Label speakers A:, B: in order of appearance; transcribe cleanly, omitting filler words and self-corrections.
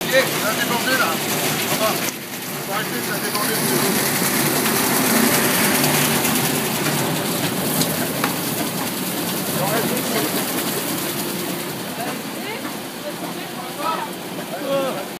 A: Il a débordé là. Ça va. Faut arrêter, ça a débordé.